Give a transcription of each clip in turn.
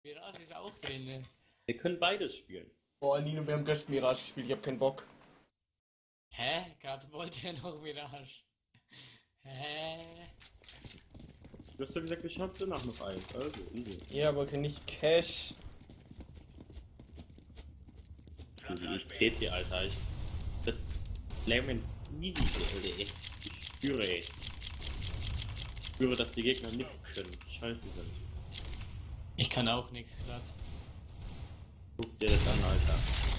Mirage ist auch drin. Wir können beides spielen. Boah, Nino, wir haben gestern Mirage gespielt, ich hab keinen Bock. Hä? Gerade wollte er noch Mirage. Hä? Du hast ja gesagt, wir schaffen danach noch eins. Also, Ja, aber nicht Cash. die CT, Alter. Das Lemon Squeezy, Alter. Ich spüre es. Ich spüre, dass die Gegner nichts können. Scheiße sind. Ich kann auch nichts glatt. Guck dir das an, Alter.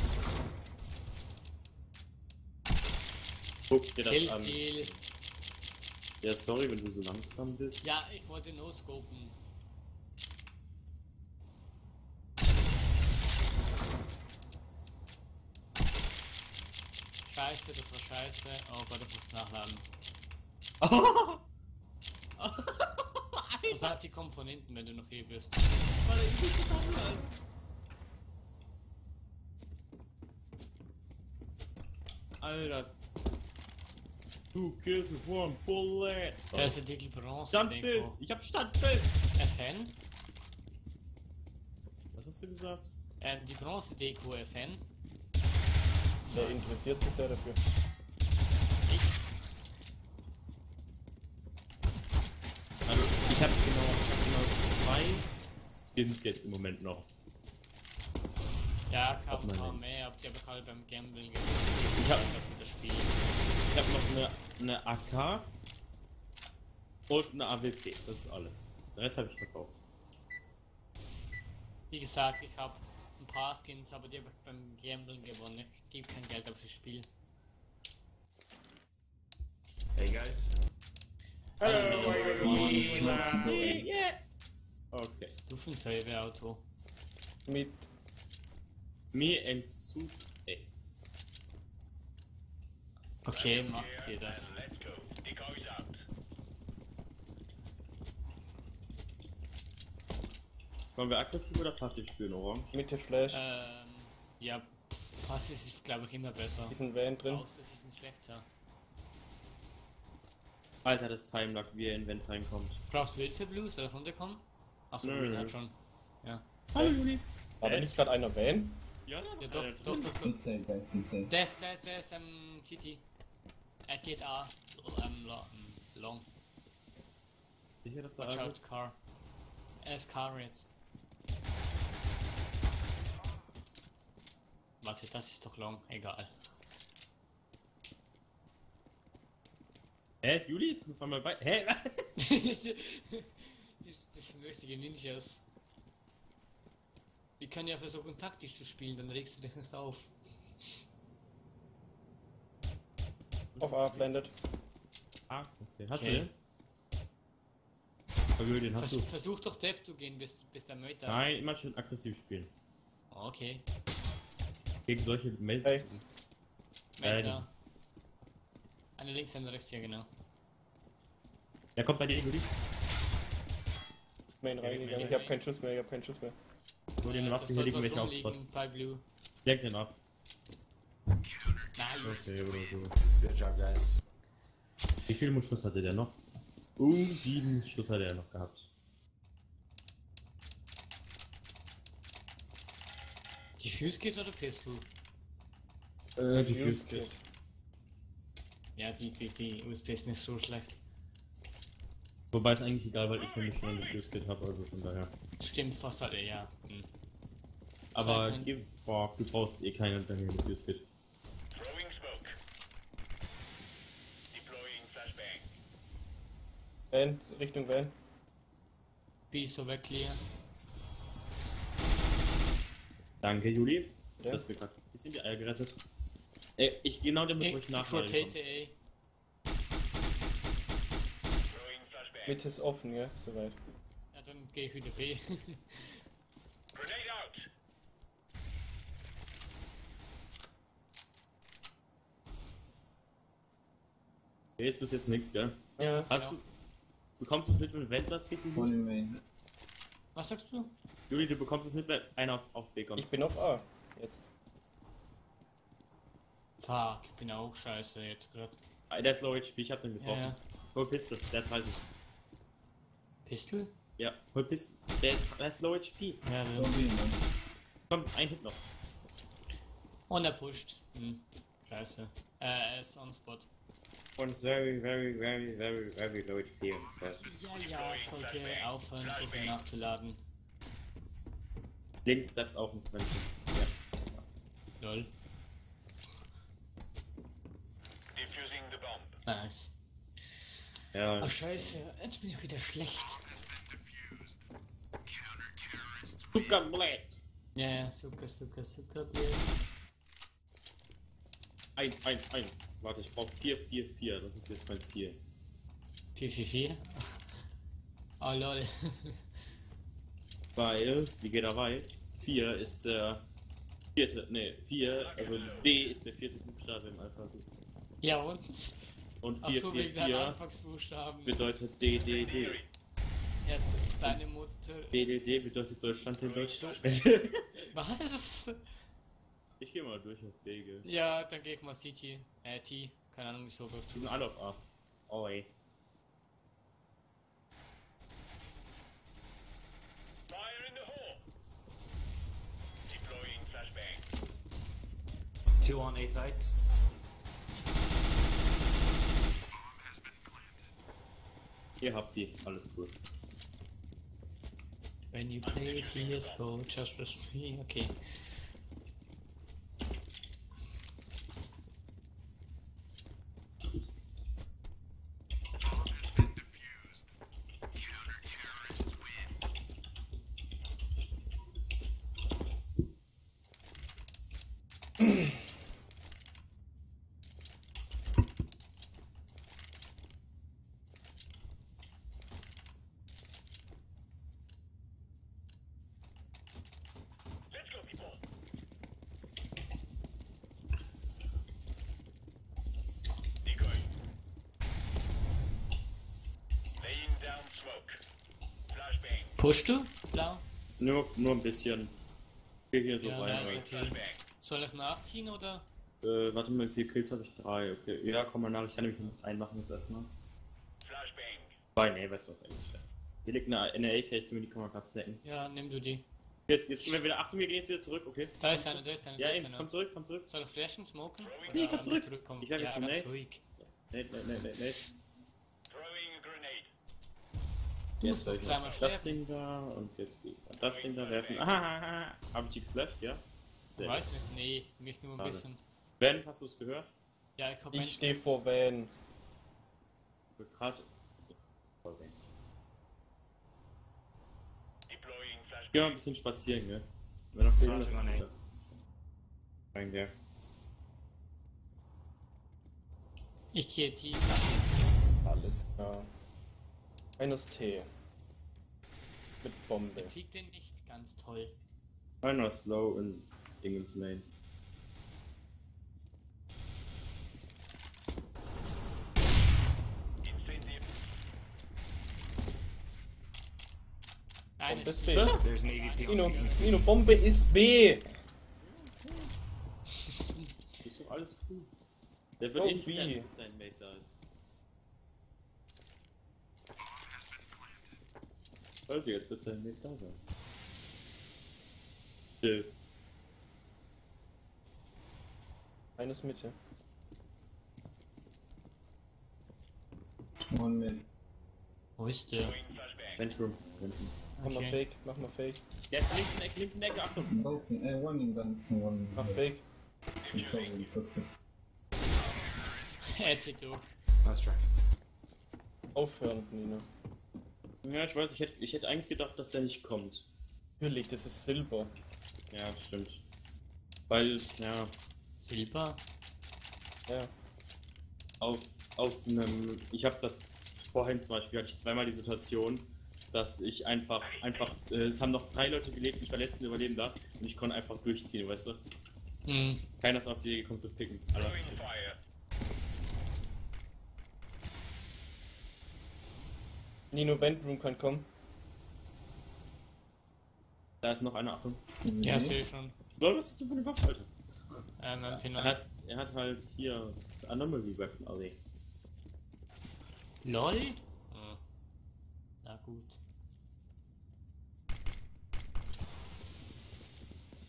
Guck dir das an. Killstil. Ja, sorry, wenn du so langsam bist. Ja, ich wollte no-scopen. Scheiße, das war scheiße. Oh Gott, ich muss nachladen. Was hat die Komponenten, wenn du noch hier bist? war der übelste Doppel, Alter. Alter. Du kills me for a bullet. Da ist der Dickel Bronze. Standbild! Deko. Ich hab Standbild! FN? Was hast du gesagt? Die Bronze-Deko FN. Der interessiert sich sehr dafür. Ich. Also, ich hab genau 2 Skins jetzt im Moment noch. Ja, ich hab ein Hat man paar nicht. mehr, aber die hab ich halt beim Gambling gegeben. Ich hab- das für das Spiel. Ich hab noch eine AK und eine AWP. Das ist alles. Den Rest habe ich verkauft. Wie gesagt, ich hab ein paar Skins, aber die hab ich beim Gambling gewonnen. Ich gebe kein Geld auf das Spiel. Hey guys. Okay. Stufenfeuerwehrauto. Mit Mir Entzug. Ey. Okay, macht ihr das. Let's go. Decoy is out. Wollen wir aggressiv oder passiv spielen, Orange? Mitte Flash. Ja, Pass ist glaube ich immer besser. Ist ein Van drin. Außer es ist ein schlechter. Alter, das Timelag, wie er in Vent reinkommt. Brauchst du Wild für Blue? Soll ich runterkommen? Achso, Nö. Green hat schon. Ja. Hallo Juli. War da nicht gerade einer Van? Ja, Ja, doch. Inside, guys, inside. Der ist CT. Er geht A. Long. Sicher, dass er Watch alle- out, Car. Er ist Car jetzt. Warte, das ist doch Long. Egal. Hä? Juli, jetzt auf einmal bei. Hä? Das sind richtige Ninjas. Wir können ja versuchen taktisch zu spielen, dann regst du dich nicht auf. Auf A blendet. Ah, okay. Hast Okay. du den? Okay, den hast du. Versuch doch Dev zu gehen, bis der Mate da Nein, immer schön aggressiv spielen. ist. Okay. Gegen solche Mates. Rechts. Mate Nein. da. Eine links, eine rechts, hier genau. Der kommt bei dir, Juli. Main reingegangen. Ich hab keinen Schuss mehr, Hol den Waffe, hier liegen welche Aufspots. bei Blue. Lenk den ab. Nice. Okay, oder so. Good job, guys. Wie viel Schuss hatte der noch? 7 Schuss hat er noch gehabt. Die Fuse Kit oder Pistol? Die Fuse Kit. Ja, die USP ist nicht so schlecht. Wobei es eigentlich egal, weil ich nämlich schon eine Fuse Kit habe, also von daher. Stimmt fast alle, ja. Aber Zeig gib vor, du brauchst eh keine Daniel mit Fuse Kit. Throwing smoke. Deploying flashbang. Van, Richtung Van. B ist so weg, clear. Danke, Juli. Ja. Das mir gerade ein bisschen die Eier gerettet. Ich genau damit, wo ich Ich nachladen rotate kann. A. Throwing flashbang. Mitte ist offen, ja, soweit. Ja, dann gehe ich wieder B. Grenade out. Nee, ist bis jetzt nichts, gell? Ja. Hast du. Bekommst du es mit, wenn Vent das geht, Juli? One in main. Was sagst du? Juli, du bekommst es mit, wenn einer auf B kommt. Ich bin auf A. Jetzt. Fuck, ich bin auch scheiße jetzt gerade. Der ist Low HP, ich hab den getroffen. Ja. Oh, Pistol, der hat 30. Pistol? Ja, hol Piss. Der ist low HP. Ja, so. Zombie, Mann. Komm, ein Hit noch. Und er pusht. Scheiße. Er ist on spot. Und ist very low HP und so. Ja, sollte aufhören, so viel nachzuladen. Links sagt auch ein Quentin. Ja. Lol. Defusing the bomb. Nice. Ja. Oh scheiße, jetzt bin ich wieder schlecht. Zuckerblät. Ja, Zucker, Bier. 1. Warte, ich brauche 4. Das ist jetzt mein Ziel. 4. Oh lol. Weil, wie jeder weiß, 4 ist der vierte, 4, also D ist der vierte Buchstabe im Alphabet. Ja und? Und Ach so, wegen deinen 4 Anfangsbuchstaben. bedeutet DDD. Ja, deine Mutter. DDD bedeutet Deutschland in Deutschland. Was? Ich gehe mal durch auf B, gell. Ja, dann gehe ich mal CT. T. Keine Ahnung, wieso. Die sind alle auf A. Oh ey. Fire in the hole. Deploying flashbang. 2 on A side. Ihr habt die, alles gut. When you play CSGO, just trust me. Okay. Let's go, people. Decoy. Laying down smoke. Flashbang. Pushst du? Blau? Nur ein bisschen. Ich geh hier so Ja, rein. nice, okay. Flashbang. Soll ich nachziehen oder? Warte mal, wie viele Kills habe ich? 3, okay. Ja, komm mal nach, ich kann nämlich noch einmachen jetzt erstmal. Flashbang. Weil, nee, weißt du was eigentlich? Hier liegt eine AK, ich kann mir die Kamera gerade snacken. Ja, nimm du die. Jetzt gehen wir wieder, Achtung, wir gehen jetzt wieder zurück, okay? Da ist einer. Ja, da ist eben, einer. komm zurück. Soll ich flashen, smoken? Nee, komm einfach zurück. zurückkommen? Ich werfe Ja, jetzt einen ganz Nade. ruhig. Nee. Throwing a grenade. Du musst doch dreimal Das sterben. Ding da und jetzt geht das Ding da werfen. Hab ich die geflasht, ja? Ich weiß nicht, nee, mich nur ein Schade. bisschen. Ben, hast du es gehört? Ja, ich hab Ich stehe vor Van. Gerade. Deploying flashbang. Geh mal ein bisschen spazieren, gell? Wenn noch Warte mal, nee. Rein der. Ich gehe tief. Alles klar. Eines T. Mit Bombe. Der kriegt den nicht ganz toll. Einer slow in Dingens Main. Incendiary. Eine Bombe ist ist B. There's an AVP Nino, on C. Nino, Bombe ist B! Ist doch alles cool. Der wird Oh, eh nicht wie? lernen, bis sein Mate da ist. Also jetzt wird sein Mate da sein. Chill. Eines Mitte. One mid. Wo ist der? Throwing flashbang. Ventrum. Mach mal Okay. Fake, mach mal Fake. Der ist links in der Ecke, Achtung. Both, one in vents and one Mach Fake. in probably toxic. Er zieht durch. Let's try. Aufhören, Nino. Ja, ich weiß, ich hätte eigentlich gedacht, dass der nicht kommt. Natürlich, das ist Silber. Ja, stimmt. Weil, ja, Silber? Ja. auf einem, ich habe das vorhin zum Beispiel, hatte ich zweimal die Situation, dass ich einfach, es haben noch 3 Leute gelebt, ich war letzten Überlebender und ich konnte einfach durchziehen, weißt du? Hm. Keiner ist auf die Idee gekommen zu picken. Alle. Throwing fire. Nino Ventroom kann kommen. Da ist noch einer, Achtung. Ja, sehe schon. Lol, was ist das für eine Waffe, Alter? MP9. Er hat halt hier das Anomaly Weapon, also. LOL? Na gut.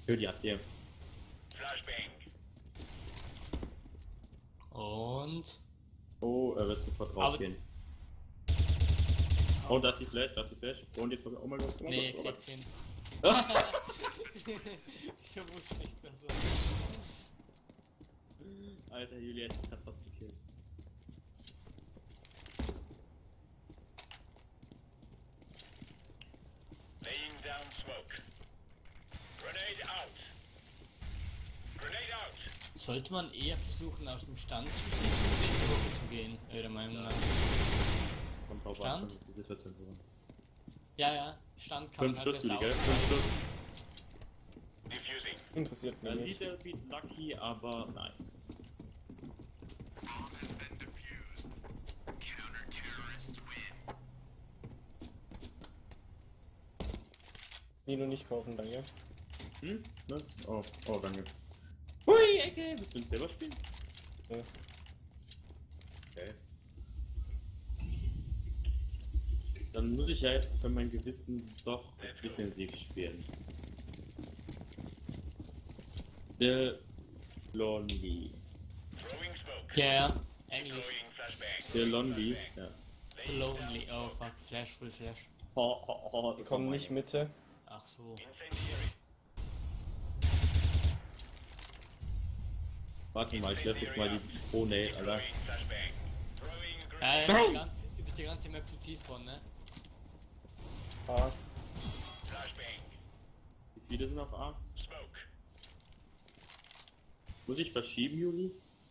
Für die AD. Flashbang. Und. Oh, er wird sofort Aber- rausgehen. Oh, da ist die Flash, da ist die Flash. Und jetzt, oh mein Gott, oh mein Nee, Gott, oh mein Gott. Klickchen. Wieso wusste ich das so? Alter, Juliette hat fast gekillt. Laying down smoke. Grenade out. Grenade out. Sollte man eher versuchen, aus dem Stand zu schießen oder in die Gruppe zu gehen, eurer Meinung nach? Kommt drauf Stand? an, die Situation hören. Ja, ja, Stand kann 5 man halt Schuss, besser gell? aus. 5 Schuss. Defusing. Interessiert A mich nicht. little bit lucky, aber nice. Nino nicht kaufen, danke. Hm? Was? Oh, oh, danke. Hui, Ecke! Willst du nicht selber spielen? Ja. Okay. Dann muss ich ja jetzt für mein Gewissen doch defensiv spielen. The Lonely. Throwing smoke. Ja, ja, Englisch. Throwing flashbang. The Lonely. Ja. Too lonely. Oh fuck, Flash, Full Flash. Oh, oh, oh, das Komm war nicht meine. Mitte. Ach so. Incendiary. Warte mal, ich werf jetzt mal die Pro-Nate, Alter. Throwing flashbang. Throwing Ja, grenade. ja, über die ganze Map zu T-Spawn, ne? A. Flashbang. Wie viele sind auf A? Smoke. Muss ich verschieben, Juli?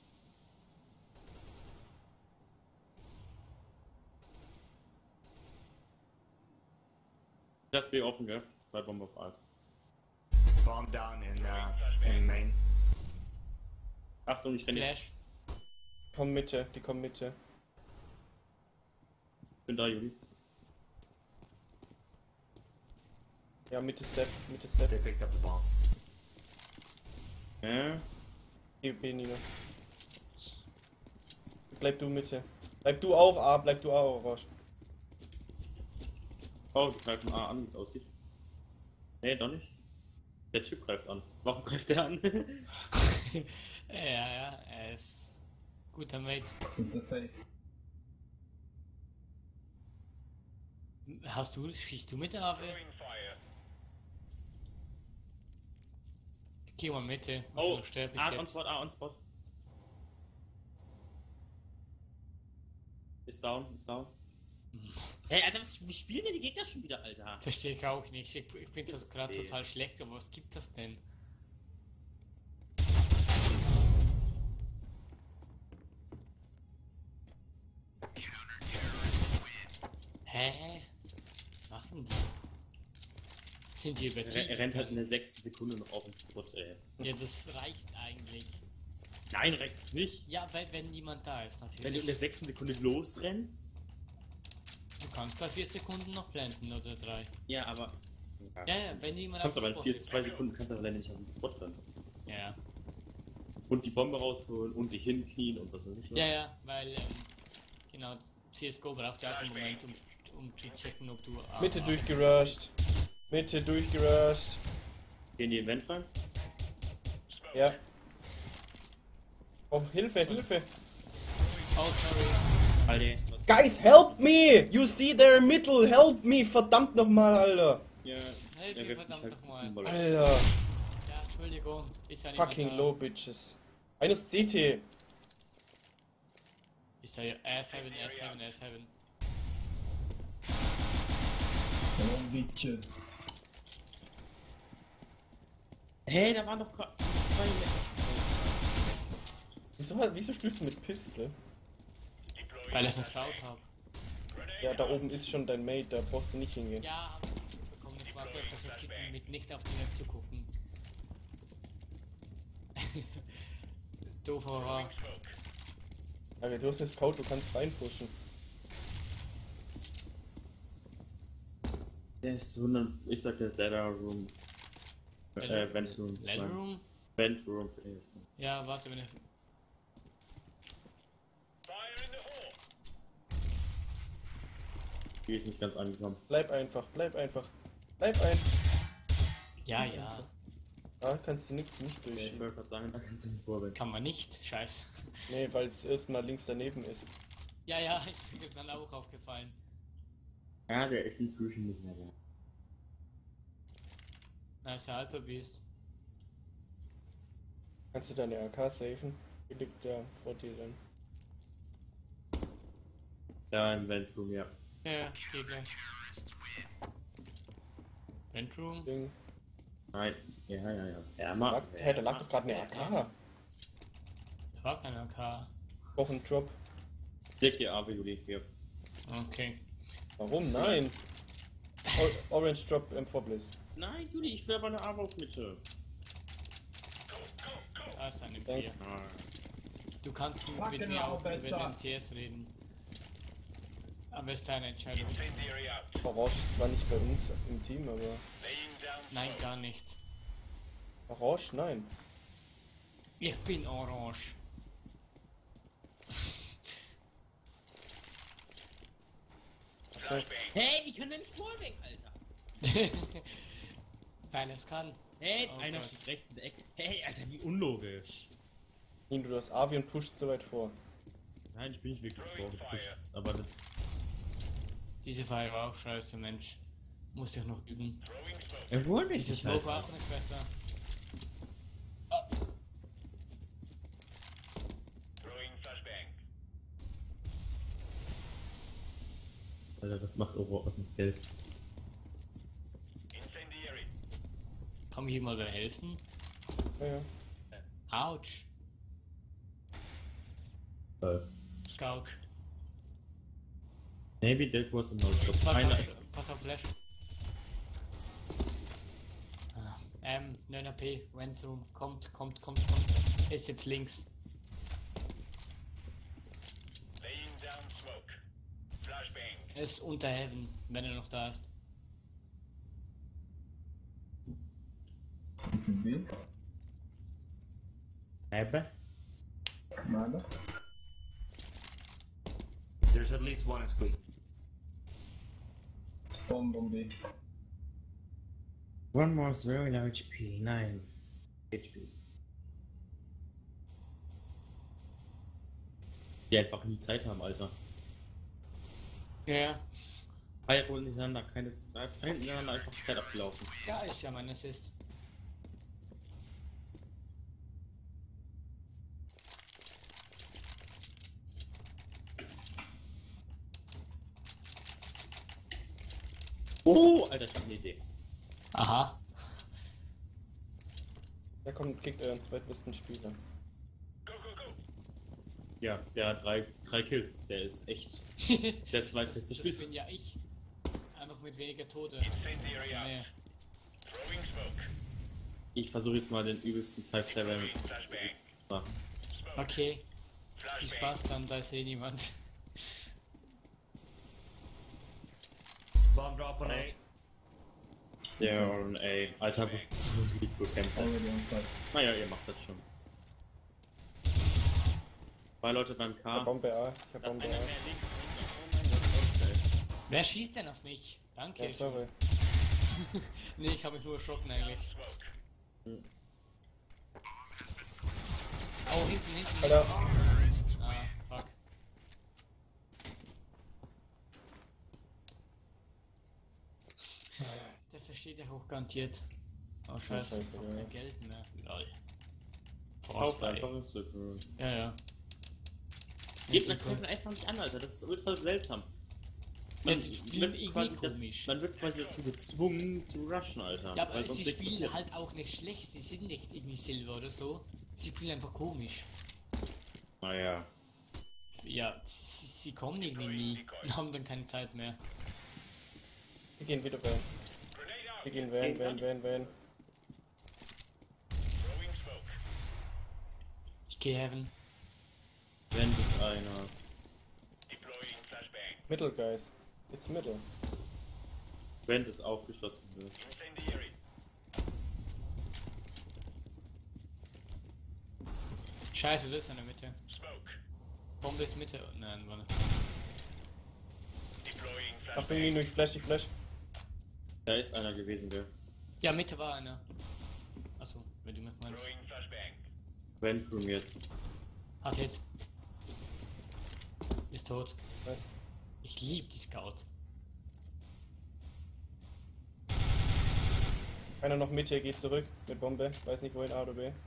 Das B offen, gell? Bei Bombe auf A. Bomb down in main. Achtung, ich renne. Flash. Komm Mitte, die kommen Mitte. Ich bin da, Juli. Ja, Mitte Step, Mitte Step. They picked up the bomb. B, Nino. Bleib du Mitte. Bleib du auch A, bleib du auch Orange. Oh, die greifen A an, wie es aussieht. Nee, doch nicht. Der Typ greift an. Warum greift der an? Ja, ja, er ist guter Mate. It's a fake. Schießt du mit der AB? Throwing fire. Geh mal Mitte. Oh, sterbe ich A on jetzt. spot, A on spot. Ist down, ist down. Hey, Alter, wie spielen denn die Gegner schon wieder, Alter? Verstehe ich auch nicht. Ich bin gerade Okay. total schlecht, aber was gibt das denn? Hä? Machen die? Sind die Er übertrieben? rennt halt in der 6. Sekunde noch auf den Spot, ey. Ja, das reicht eigentlich. Nein, rechts nicht. Ja, weil wenn niemand da ist, Wenn du natürlich. in der 6. Sekunde losrennst. Du kannst bei 4 Sekunden noch blenden oder 3. Ja, aber. Ja, ja, wenn niemand Kannst auf aber dem in Spot 4, ist. 2 Sekunden kannst du aber leider nicht auf den Spot rennen. Ja, Und die Bombe rausholen und dich hinknien und was weiß ich was. ja, ja, weil, genau, CSGO braucht ja auch einen Moment, um zu checken, ob du... Mitte durchgerusht. Mitte durchgerusht. Gehen die Event rein? Ja. Oh, Hilfe, Hilfe. Oh, sorry. Alter, was? Guys, help me! You see there middle, help me! Verdammt nochmal, Alter! Ja, Help mir wirft verdammt mich halt nochmal. Voll. Alter! Ja, Entschuldigung. Ist ja Fucking niemand da. low, bitches. Eines CT. Ist ja R7, R7, R7. Oh, bitch. Hey, da waren doch gerade 2. Wieso spielst du mit Pistol? Deploying Weil ich einen Scout habe. grenade. Ja, da oben ist schon dein Mate, da brauchst du nicht hingehen. Ja, hab ich mitbekommen. Ich war beschäftigt, mit nicht auf die Map zu gucken. Doofer war. Smoke. Aber du hast eine Scout, du kannst reinpushen. Der ist 100. Ich sag, der ist Ladder Room. Vent Room. Ladder Room? Vent Room. Ja, warte, wenn ich... Fire in the hole. Die ist nicht ganz angekommen. Bleib einfach, bleib einfach. Bleib einfach. Ja, ja. Ah, kannst du nicht Ich durchschieben. wollte gerade sagen, da kannst du nicht vorbei. Kann man nicht. Scheiß. Nee, weil es erstmal links daneben ist. Ja, ja, ist mir dann auch aufgefallen. Ja, der ist inzwischen nicht mehr da. Na, ist ja Hyperbeast. Kannst du deine AK safen? Die liegt da vor dir dann. Da im Ventroom, ja. Ja, ja, geht gleich. Ventroom? Ding. Nein. Ja. Er mag. Hä, da lag doch gerade eine AK. Da war kein AK. Auch ein Drop. Dirk die AW, Juli, hier. Okay. Warum? Nein. Orange Drop M4 Bliss. Nein, Juli, ich will aber eine AW auf Mitte. Da ist ein M4. Thanks. Ah. Du kannst mit Fucking mir auch hell, über Alter. den TS reden. Aber ist deine Entscheidung. Incendiary out. Orange ist zwar nicht bei uns im Team, aber. Laying down Nein, smoke. gar nicht. Orange? Nein. Ich bin orange. Flashbang. Hey, wie können der nicht vorweg, Alter? Weil es kann. Hey, Oh einer Gott. ist rechts in der Ecke. Hey, Alter, wie unlogisch. Ihn, du das Avi und pusht so weit vor. Nein, ich bin nicht wirklich Throwing vorgepusht. fire. Aber das, Diese Feier war auch scheiße, Mensch. Muss ich noch üben. Throwing smoke. er wurde Dieses Smoke war auch nicht besser. Throwing flashbang. Alter, was macht Oro aus dem Geld? Incendiary. Kann mir hier mal wer helfen? Ja, ja. Autsch. Scout. Maybe that was a no-stop. Pass auf Flash. 9 AP, Ventroom, kommt. Ist jetzt links. Laying down smoke. Flashbang. Ist unter Heaven, wenn er noch da ist. It's in B. Eben? Nada. There's at least one in squeak. Bomb on B. One more very low HP. 9 HP. Die einfach nie Zeit haben, Alter. Ja, Beide holen hintereinander, hintereinander einfach Zeit abgelaufen. da ist ja mein Assist. Oh, Alter, ich hab eine Idee. Aha. Da kommt, kriegt euren zweitbesten Spieler. Go. Ja, der hat drei Kills. Der ist echt der zweitbeste Das Spieler. bin ja ich. Einfach mit weniger Tote. Incendiary Also out. mehr. Throwing smoke. Ich versuche jetzt mal den übelsten 5-7 Throwing flashbang. zu machen. Smoke. Okay, viel Flashbang. Spaß dann, da ist eh niemand. Bomb drop on A. Der und ey, Alter, wie bekämpft. Already on site. Naja, ihr macht das schon. Zwei Leute beim Ich hab K. Bombe A. Ich hab Das Bombe einer A. mehr links. Oh mein Gott, echt, Wer schießt denn auf mich? Danke. Ja, sorry. Nee, ich habe mich nur erschrocken eigentlich. Smoke. Oh, hinten. Alter. Ah, fuck. Der versteht ja auch garantiert. Oh, scheiße. Ich hab Scheiße, ja. kein Geld mehr. Lol. Kauf Frostbite. einfach ein Stück. Ja. Gegner greifen einfach nicht an, Alter. Das ist ultra seltsam. Ja, die spielen irgendwie komisch. Man wird quasi dazu gezwungen zu rushen, Alter. Ja, aber weil sonst sie nichts spielen passiert. halt auch nicht schlecht. Sie sind nicht irgendwie Silber oder so. Sie spielen einfach komisch. Naja. Ja, sie kommen irgendwie nie und haben dann keine Zeit mehr. Wir gehen wieder Van. Grenade out. Wir gehen Van. Throwing smoke. Ich gehe Heaven. Wenn das einer. Deploying flashbang. Middle, guys. It's middle. Wenn das aufgeschossen wird. Incendiary. Scheiße, das ist in der Mitte. Smoke. Bombe ist Mitte. Nein, warte. Deploying Ach, flashbang. bin ich Flash. Da ist einer gewesen, der. Ja, Mitte war einer. Achso, wenn du mich meinst. Throwing flashbang. Vent Room jetzt. Hast jetzt. Ist tot. Was? Ich lieb die Scout. Einer noch Mitte, geht zurück mit Bombe. Weiß nicht wohin, A oder B.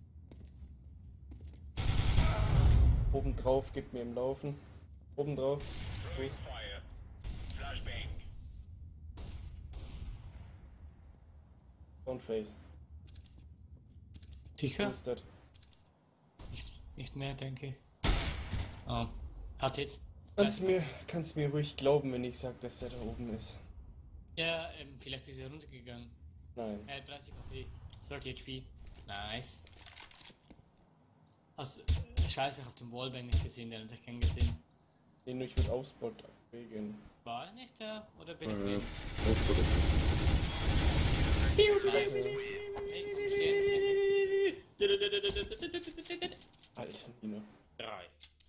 Oben drauf, gibt mir im Laufen. Oben drauf. Throwing Fuß. fire. Flashbang. Und Face. Sicher? Boosted. Nicht mehr, denke ich. Oh. Hat jetzt. Kannst mir ruhig glauben, wenn ich sag, dass der da oben ist. Ja, vielleicht ist er runtergegangen. Nein. 30 HP. 30 HP. Nice. Also, scheiße, ich hab den Wallbang nicht gesehen, den hätte ich gern gesehen. Nee, ich würde auf Spot wegen. War er nicht da? Oder bin ich blind? Nice. Ey, komm, stehen. Alter, Nino. 3.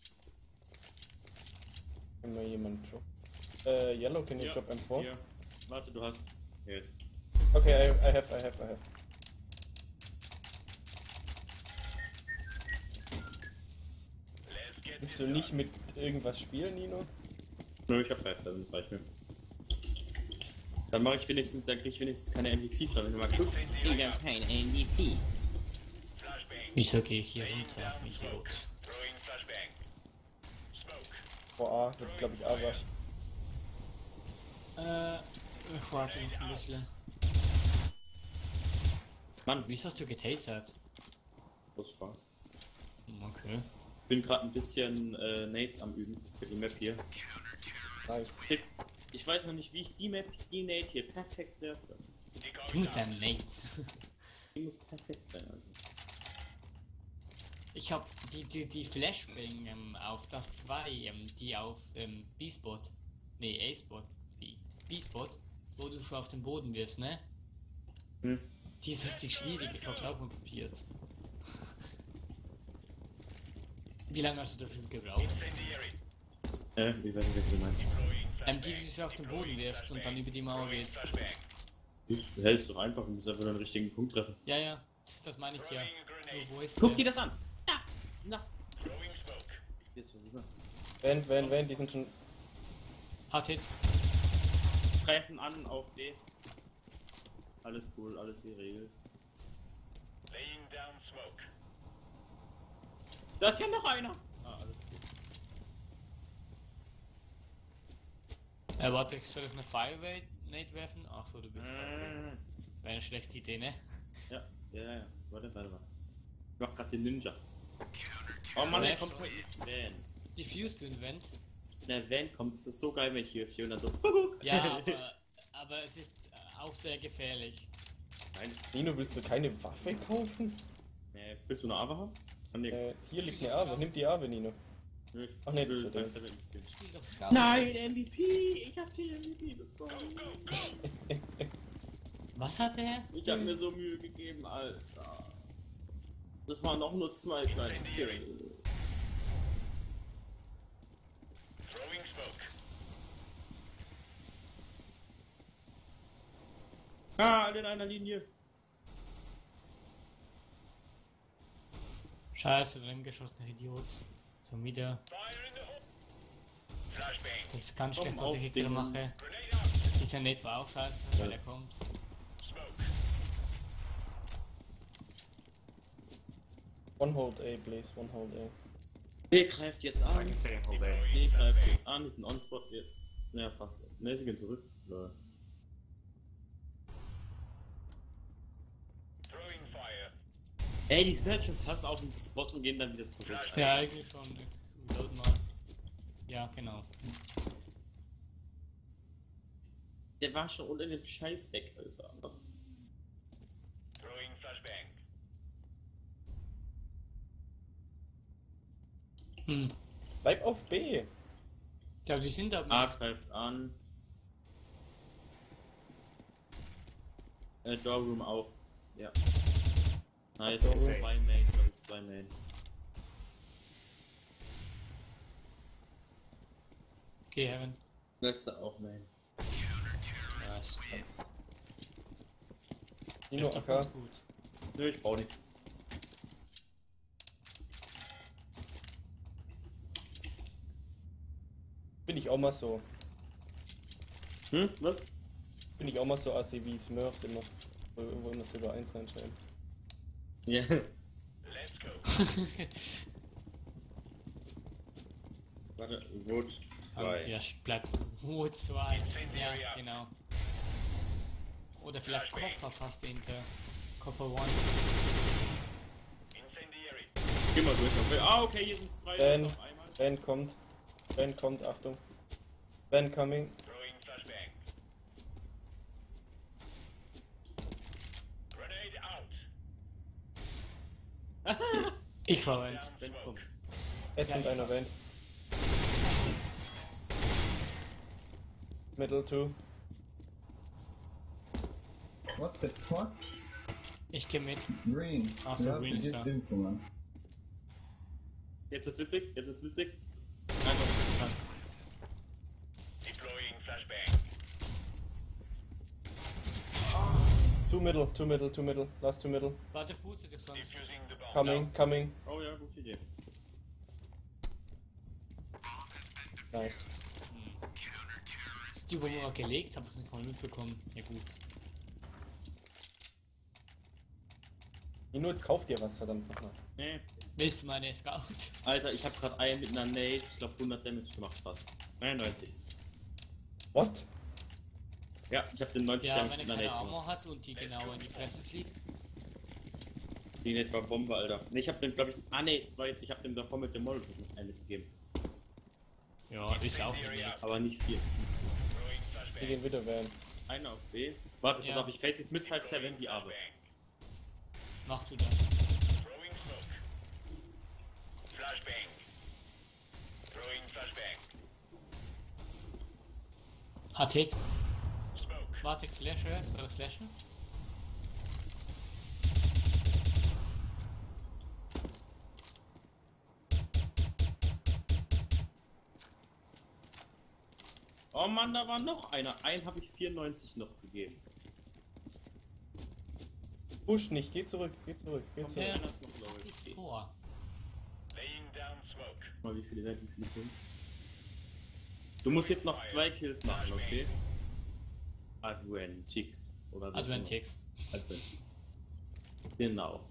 Wenn mal jemand drop. Yellow, can you drop M4? Hier. Warte, du hast. Yes. Okay, I have. Let's get Willst du nicht mit irgendwas spielen, Nino? Nö, ich hab 5, das reicht mir. Dann krieg ich wenigstens keine MVPs, weil wenn du mal guckst. Ich hab kein MVP. flashbang. Wieso gehe ich hier runter? Idiot. Throwing flashbang. Smoke. Vor A, wird glaube ich A rush. Ich warte noch ein bisschen. Mann, Wieso hast du getasert? groß Spaß. Okay. Ich bin gerade ein bisschen Nades am Üben für die Map hier. Nice. Ich weiß noch nicht, wie ich die Nade hier perfekt werfe. Du mit deinen Mates. Die muss perfekt sein, also. Ich hab die Flashbang auf das 2, die auf B-Spot. Nee, A-Spot. B-Spot, wo du schon auf den Boden wirfst, ne? Hm. Die ist richtig schwierig, ich hab's auch mal probiert. Wie lange hast du dafür gebraucht? Incendiary. Ich weiß nicht, was du meinst. Throwing Die du sie auf den Boden wirfst und dann über die Mauer geht. flashbang. Du hältst doch einfach und musst einfach nur den richtigen Punkt treffen. Ja, ja, das meine ich ja. Throwing a grenade. Wo ist Guck dir der? das an! Da! Na! Throwing smoke. Jetzt versuch mal. Wenn, die sind schon. Hat Hit. Treffen an auf D. Alles cool, alles geregelt. Laying down smoke. Da ist ja noch einer! Ah, alles gut. Warte, soll ich eine Fireway Nate werfen? Ach so, du bist okay. Wäre eine schlechte Idee, ne? Ja. Warte. Ich mach grad den Ninja. Oh Mann, Wer der kommt schon? Van. Diffused to Invent. Der Van kommt, das ist so geil, wenn ich hier stehe und dann so. Ja, aber es ist auch sehr gefährlich. Nein, das ist Nino, willst du keine Waffe kaufen? Nee, willst du eine Ava haben? Ah, nee. Hier liegt eine Awe. Nimm die Awe, Nino. Nö, Ach nee, das will ist für beim den. 7 spielen. Spiel doch Scout. Nein, MVP! Ich hab den MVP bekommen. Was hat er? Ich hab mir so Mühe gegeben, Alter. Das waren auch nur 2 kleine Kills. Throwing smoke. Ah, alle in einer Linie. Scheiße, drin geschossener Idiot. So wieder. Fire in the hole. Flashbang. Das ist ganz Komm schlecht, was auf ich hier den- mache. Grenade out. Dieser Net war auch scheiße, weil er kommt. Smoke. One hold A, please. One hold A. Der greift jetzt I an. can stay in whole day. Nee, greift jetzt an, die sind on-spot. Ja, fast. Ne, sie gehen zurück. Lol. Throwing fire. Ey, die sind halt schon fast auf dem Spot und gehen dann wieder zurück. Ja, eigentlich schon. Ich reload mal. Ja, genau. Der war schon unter dem Scheißdeck, Alter. Was? Throwing flashbang. Bleib auf B. Ja, die sind aber A nicht. greift an. Doorroom auch. Ja. Nice. Doorroom. 2 Main, glaube ich, 2 Main. Okay, Heaven. Letzter auch Main. Nice. Nino Ist doch AK. ganz gut. Nö, ich brauche nichts. Bin ich auch mal so. Hm, was? Bin ich auch mal so assi wie Smurfs immer. Wo irgendwo immer so über 1 reinschreiben. Ja. Let's go. Warte, Rot 2. Ja, bleibt Rot 2. Ja, genau. Oder vielleicht Copper passt hinter. Copper 1. Incendiary. Geh mal durch. Okay. Ah, okay, hier sind 2 Ben, auf einmal. Ben kommt. Ben kommt, Achtung. Ben coming. Throwing flashbang. Grenade out. Ich verwende. Ben kommt. Jetzt kommt einer rein. Middle 2. What the fuck? Ich geh mit. Green. Ach so, You have green to ist get da. info, man. Jetzt wird's witzig, jetzt wird's witzig. Einfach. Deploying flashbang. 2 middle, 2 middle, 2 middle. Last 2 middle. Warte, fuße dich sonst. Defusing the bomb. Coming, coming. Oh ja, gute Idee. Nice. Ist die Bombe mal gelegt? Hab ich nicht mal mitbekommen. Ja gut. Nur jetzt kauft ihr was, verdammt nochmal. Nee. Willst du meine Scout? Alter, ich hab grad einen mit einer Nade, ich glaube 100 Damage gemacht fast. 99. What? Ja, ich hab den 90 Ja, Damage wenn er mit einer keine Nade gemacht. Armor hat und die genau in die Fresse fliegt. Die Nade war Bombe, Alter. Ne, ich hab den, glaube ich. Ah ne, das war jetzt, ich hab dem davor mit dem Molotov noch einen mitgegeben. Ja, ist auch gelegt. Aber nicht viel. Throwing Wir flashbang. gehen wieder wählen. Einer auf B. Warte, Ja. pass auf, ich face jetzt mit 5-7 die Arme. Mach du das. Throwing smoke. Flashbang. Throwing flashbang. Hat Hit. Smoke. Warte, ich flashe. Soll ich flashen? Oh Mann, da war noch einer. Einen habe ich 94 noch gegeben. Push nicht, geh zurück, geh zurück, geh zurück. Ja. Einer ist noch low. Die vor. Laying down smoke. Mal wie viele sind, wie viele sind. Du musst jetzt noch 2 Kills machen, okay? Adventix. Oder so. Adventix. Adventix. Genau.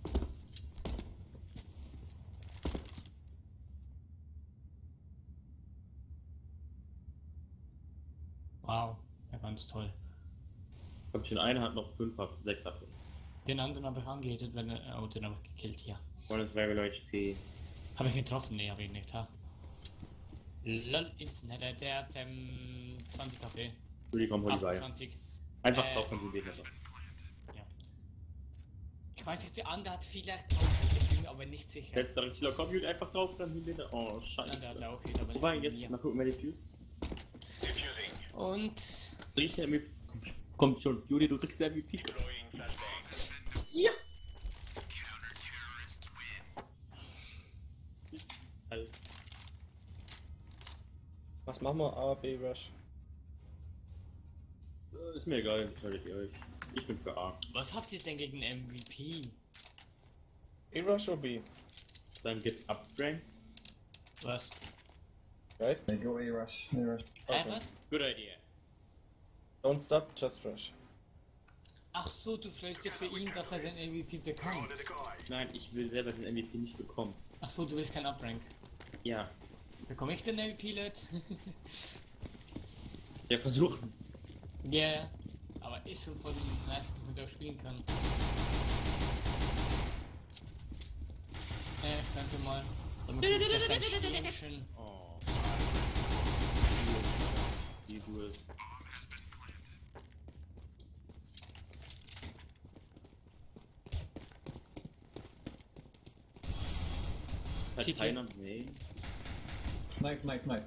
Wow. Ja, ganz toll. Kommt schon einer, hat noch 5 ab, 6 ab. Den anderen habe ich angehittet, wenn er. Oh, den habe ich gekillt hier. Und es wäre HP. Habe ich getroffen? Nee, habe ich nicht, ha? Lol, Instant, der hat 20 KP. Entschuldigung, Holly bei. 28. Einfach Äh, drauf und Messer. Ja. Ich weiß nicht, der andere hat vielleicht auch, ich bin mir aber nicht sicher. Letzter Killer Compute einfach drauf, dann hinten. Oh, Nein, scheiße. der hat auch Hit, aber nicht Wobei, von jetzt mir. mal gucken, wer die Fuse. Defusing. Und Riecht der MVP. Kommt schon, Juli, du kriegst der MVP. Deploying flashbang. Ja! Halt. Was machen wir? A, B, Rush. Ist mir egal, entscheidet ihr euch. Ich bin für A. was habt ihr denn gegen MVP? A, Rush oder B? Dann gibt's Updrain. Was? Guys? Hey, go A-Rush. A-Rush. Was? Good idea. Don't stop, just rush. Ach so, du freust dich für ihn, dass er den MVP bekommt. Nein, ich will selber den MVP nicht bekommen. Ach so, du willst kein Uprank. Ja. Bekomme ich den MVP, Leute? Der versuchen. Ja, yeah. Aber ist schon voll nice, dass ich mit euch spielen kann. Könnte mal. Damit wir vielleicht ein Sternchen. Oh. Die Duels. Hat City. keiner? Nee. Knife, knife, knife.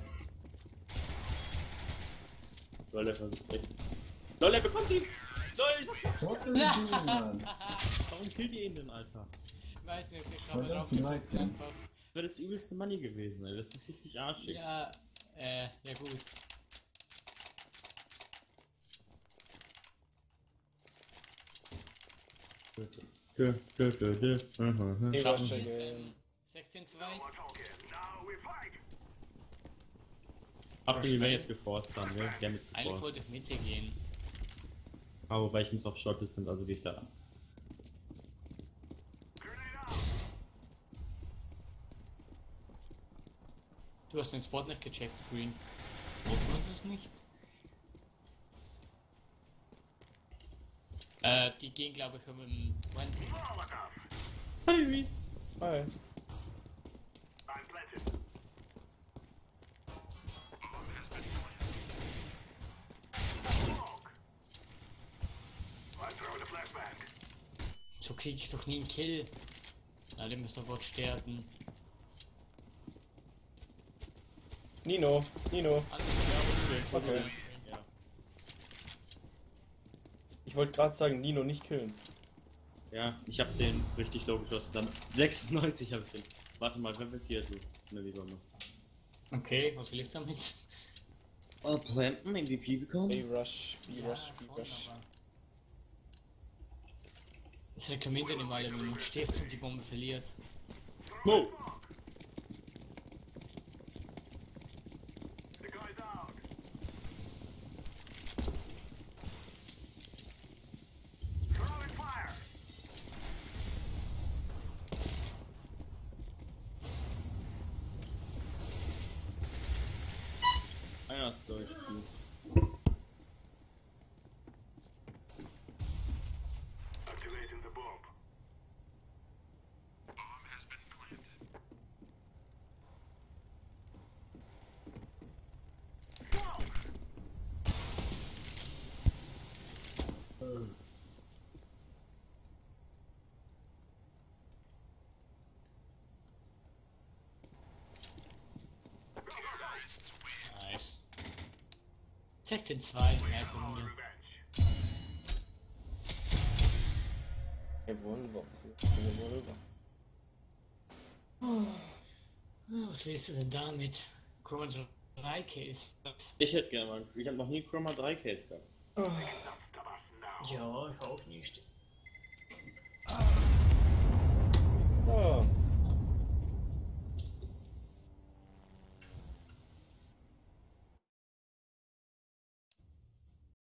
Lol, der versucht echt. Lol, er bekommt ihn! Lol, das What are you doing, man? warum killt ihr ihn denn, Alter? Weiß nicht, ich habe Verdammt, drauf geschossen nice, einfach. Das wäre das übelste Money gewesen, ey. Das ist richtig arschig. Ja, ja gut. Bitte. Hey, Schaffen Rush wir es, again. 16-2? Habt ihr die Welt jetzt geforst dann, ne? Die haben jetzt Eigentlich geforst. wollte ich mit dir gehen. Aber weil ich muss auf Shot sind, also gehe ich da an. Du hast den Spot nicht gecheckt, Green. Braucht man das nicht? Die gehen, glaube ich, mit dem Wendy. Hi. So krieg ich doch nie einen Kill. Alle müssen sofort sterben. Nino. Alles klar, Okay. Ja. Ich wollte gerade sagen, Nino nicht killen. Ja, ich habe den richtig low geschossen. Dann 96 habe ich den. Warte mal, wer wird hier so? Ne, wie Sonne. Okay, was will ich damit? Planten MVP bekommen? B-Rush, B-Rush, schon, B-Rush. aber- Es rekommendiert nicht mal, wenn man stirbt und die Bombe verliert. Go! Einer ist durch. Activating the bomb. Nice. 16-2, nice Runde. Revolver. Was willst du denn damit? Chroma 3 Kills. Ich hätte gerne mal. Ich habe noch nie Chroma 3 Case gehabt. Ja, ich auch nicht.